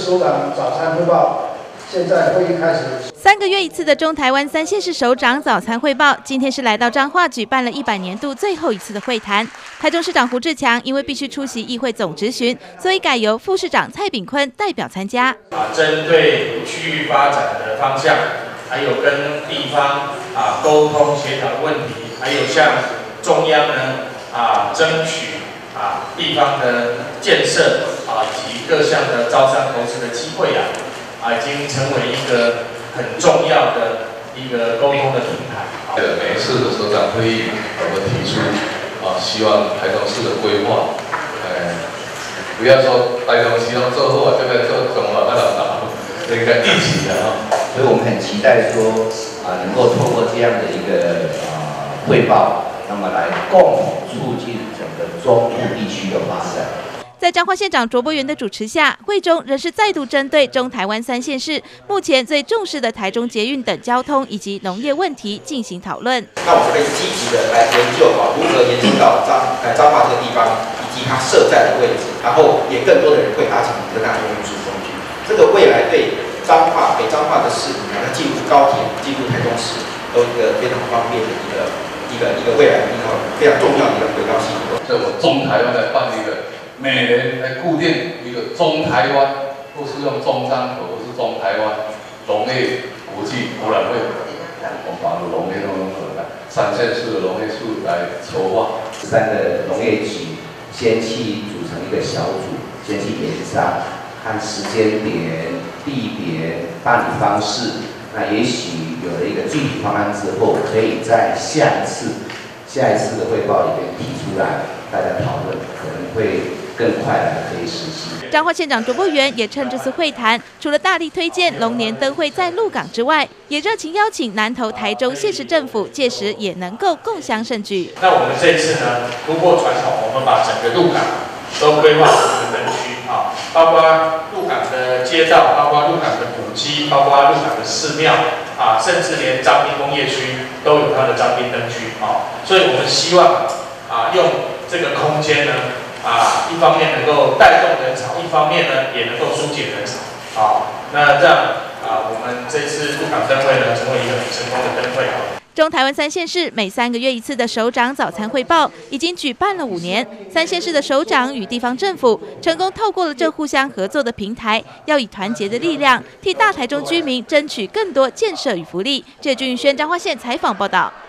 首长早餐汇报，现在会议开始。 3个月一次的中台湾3县市首长早餐汇报，今天是来到彰化举办了100年度最后一次的会谈。台中市长胡志强因为必须出席议会总质询，所以改由副市长蔡炳坤代表参加。 针对区域发展的方向，还有跟地方沟通协调的问题，还有向中央呢争取地方的建设以及各项的招商投资的机会已经成为一个很重要的一个沟通的平台。 每一次的首长会议，我们提出希望台中市的规划，不要说台中市拢做好这个做中华这个一起的所以我们很期待说能够透过这样的一个汇报，那么来共同促进整个中部地区的发展。 在彰化县长卓博源的主持下，会中仍是再度针对中台湾3县市目前最重视的台中捷运等交通以及农业问题进行讨论。 那我们会积极的来研究如何延伸到彰化这个地方以及它设在的位置，然后也更多的人会搭乘各大交通运输工具。这个未来对北彰化的市民进入高铁、进入台中市都一个非常方便的一个未来一个非常重要的一个轨道系统。 所以我中台湾来办一个。每年来固定一个中台湾，不是用中彰投，是中台湾农业国际博览会，我们把农业弄合来，3县市的农业处来筹划。 3个农业局先去组成一个小组，先去研商，看时间点、地点、办理方式。那也许有了一个具体方案之后，可以在下一次的汇报里面提出来，大家讨论，可能会更快的可以实施。 彰化县长卓博源也趁这次会谈，除了大力推荐龙年灯会在鹿港之外，也热情邀请南投、台中县市政府届时也能够共襄盛举。 那我们这次呢，突破传统，我们把整个鹿港都规划成一个灯区包括鹿港的街道，包括鹿港的古迹，包括鹿港的寺庙甚至连彰滨工业区都有它的彰滨灯区所以我们希望用这个空间呢。一方面能够带动人潮，一方面呢也能够疏解人潮。那让我们这次鹿港灯会呢成为一个很成功的灯会。 中台湾3县市每3个月一次的首长早餐汇报已经举办了5年，3县市的首长与地方政府成功透过了这互相合作的平台，要以团结的力量替大台中居民争取更多建设与福利。这是君宇轩彰化县采访报道。